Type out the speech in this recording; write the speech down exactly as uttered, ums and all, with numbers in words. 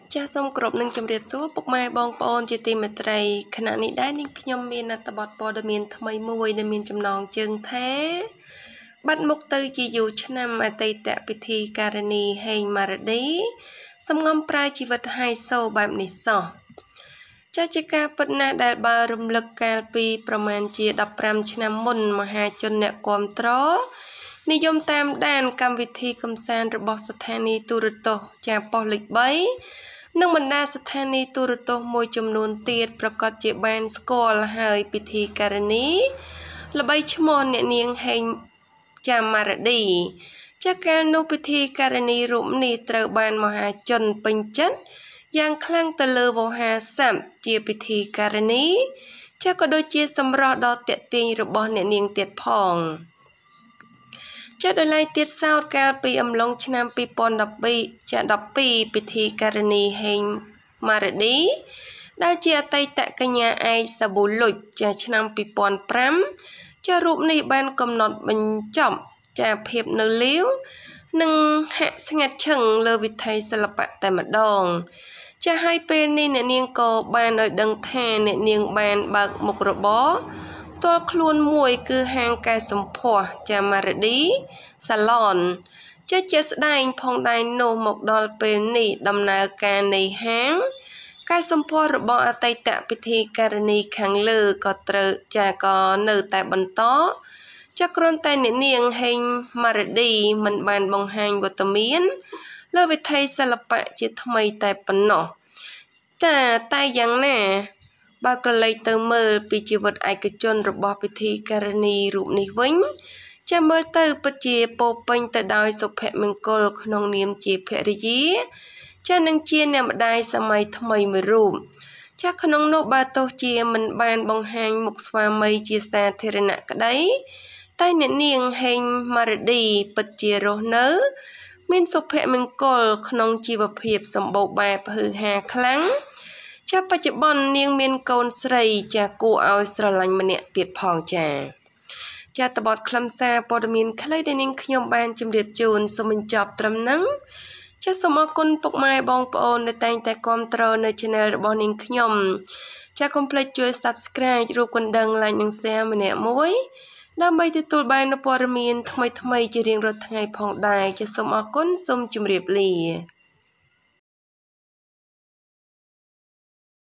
ចាសូមគោរពនឹងជម្រាបសួរពុកម៉ែបងប្អូនជាទីមេត្រីខណៈនេះដែរនាងខ្ញុំមានអត្ថបទព័ត៌មានថ្មីមួយដែលមានចំណងជើងថាបាត់មុខទៅជាយូរឆ្នាំអតីតពិធីការនី Heng Marady សំងំប្រើជីវិតហៃសូបែបនេះសោះចាជាការពិតណាស់ដែលបើរំលឹកកាលពីប្រមាណជាដប់ប្រាំឆ្នាំមុនមហាជនអ្នកគាំទ្រនិយមតាមដានកម្មវិធីកំសាន្តរបស់ស្ថានីយ៍ទូរទស្សន៍ចាប៉ុស្តិ៍លេខបីនិងបណ្ដាស្ថានីយ៍ទូរទស្សន៍មួយចំនួនទៀតប្រកាសជាបានស្គាល់ហើយពិធីការនីល្បីឈ្មោះអ្នកនាង Heng Marady ចាកាលនោះពិធីការនីរូបនេះត្រូវបានមហាជនពេញចិត្តយ៉ាងខ្លាំងទៅលើវោហារស័ព្ទជាពិធីការនីចាក៏ដូចជាសម្រស់ដ៏ទាក់ទាញរបស់អ្នកនាងទៀតផងចាដោយឡែកទៀតសោតកាលពីអំឡុងឆ្នាំពីរពាន់ដប់ពីរចាដប់ពីរពិធីការនី Heng Marady ដែលជាអតីតកញ្ញាឯកសាប៊ូលុចចាឆ្នាំពីរពាន់ប្រាំចារូបនេះបានកំណត់បញ្ចប់ចាភាពនៅលាវនិងហាក់ស្ងាត់ឈឹងលើវិថីសិល្បៈតែម្ដងចាហើយពេលនេះអ្នកនាងក៏បានឲ្យដឹងថាអ្នកនាងបានបើកមុខរបរផ្ទាល់ខ្លួនមួយគឺហាងកែសម្ផស្សចា Marady Salon ជាជាស្ដែងផងដែរនោះមកដល់ពេលនេះដំណើរការនៃហាងកែសម្ផស្សរបស់អតីតពិធីការនីខាងលើក៏ត្រូវចាក៏នៅតែបន្តចាគ្រាន់តែអ្នកនាង Heng Marady មិនបានបង្ហាញវត្តមានលើវិថីសិល្បៈជាថ្មីតែប៉ុណ្ណោះតែតែយ៉ាងណាបើក្រឡេកទៅមើលពីជីវិតឯកជនរបស់ពិធីការនីរូបនេះវិញចាំមើលទៅពិតជាពោពេញទៅដោយសុភមង្គលក្នុងនាមជាភរិយាចានឹងជាអ្នកម្ដាយសម័យថ្មីមួយរូបចាក្នុងនោះបើទោះជាមិនបានបង្ហាញមុខស្វាមីជាសាធារណៈក្តីតែអ្នកនាង Heng Marady ពិតជារស់នៅមានសុភមង្គលក្នុងជីវភាពសម្បូរបែបฮืអហាខ្លាំងចាបច្ចុប្បន្ននាងមានកូនស្រីចាគួរឲ្យស្រឡាញ់ម្នាក់ទៀតផងចាចាតបតខ្លឹមសារព័ត៌មានខ្លីដែលនាងខ្ញុំបានជម្រាបជូនសូមបញ្ចប់ត្រឹមហ្នឹងចាសូមអរគុណពុកម៉ែបងប្អូនដែលតែងតែគាំទ្រនៅ Channel របស់នាងខ្ញុំចាកុំភ្លេចជួយ Subscribe រូបកណ្ដឹង Like និង Share ម្នាក់មួយដើម្បីទទួលបាននូវព័ត៌មានថ្មីៗជារៀងរាល់ថ្ងៃផងដែរចាសូមអរគុណសូមជម្រាបលា